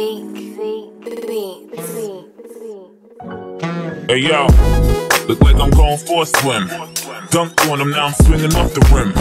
Hey yo, look like I'm going for a swim. Dunked on him, now I'm swinging off the rim.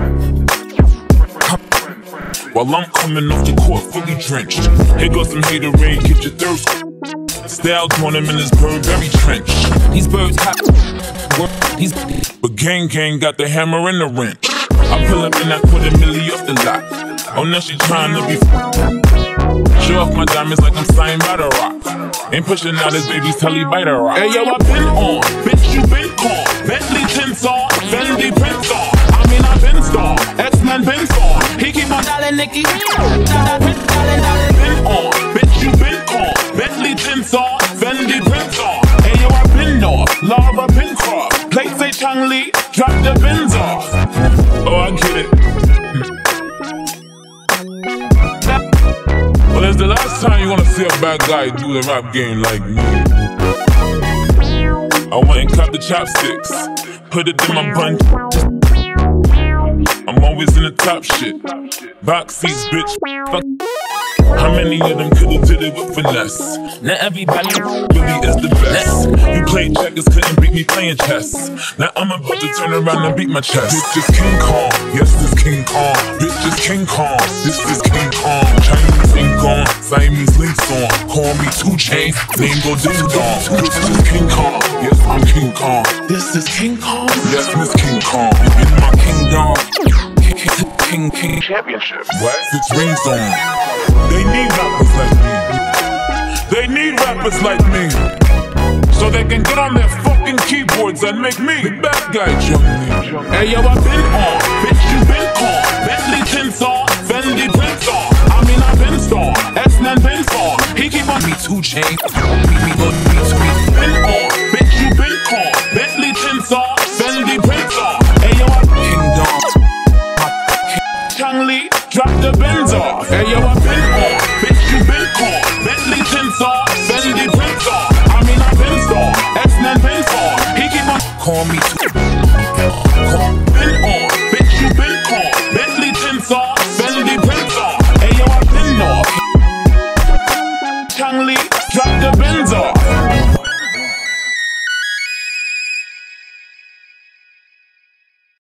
While I'm coming off the court fully drenched. Here goes some haterade, get your thirst. Styles on him in his Burberry trench. These birds hot, but gang got the hammer and the wrench. I pull up and I put a milli off the lot. Oh, now she tryna be show off my diamonds like I'm signed by The Rock. Ain't pushing out his baby's telly by The Rock. Hey yo, I been on, bitch you been con. Bentley tints on, Fendi prints on. I mean I been storm, X-Men been storm. He keep on dialing Nicky. Been on, bitch you been con. Bentley tints on, Fendi prints on. Hey yo, I been off, lava been cross. Play say Chun-Li, drop the bins off. Oh, I get it. Well, it's the last time you wanna see a bad guy do the rap game like me. I went and caught the chopsticks, put it in my bun. I'm always in the top shit. Box seats, bitch. Fuck. How many of them could've did it with finesse? Not everybody really is the best. You played checkers, couldn't beat me playing chess. Now I'm about to turn around and beat my chest. Bitch is King Kong, yes this King Kong. Bitch is King Kong, this is King Kong. Chinese ink on, Siamese links on. Call me 2 Chainz, name go ding dong. Bitch is King Kong, yes I'm King Kong. This is King Kong, yes Miss King Kong. In my kingdom, King Championship. What? 6 rings on. They need rappers like me. They need rappers like me, so they can get on their fucking keyboards and make me the bad guy, Jon D.R.Y. Hey yo, I been on, bitch you been con. Bentley tints on, Fendi prints on. I mean I been storm, X-Men been storm. He keep on me 2 Chainz.